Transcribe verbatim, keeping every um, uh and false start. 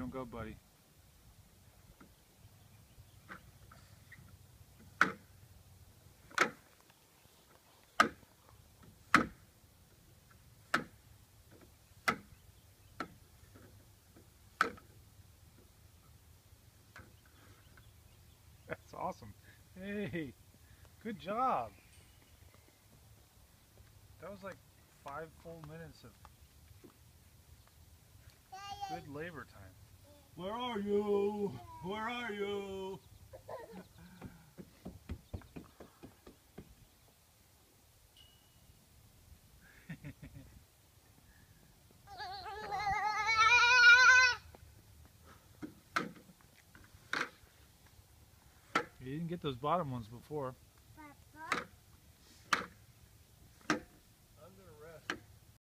him go, buddy. That's awesome. Hey, good job. That was like five full minutes of good labor time. Where are you? Where are you? You didn't get those bottom ones before.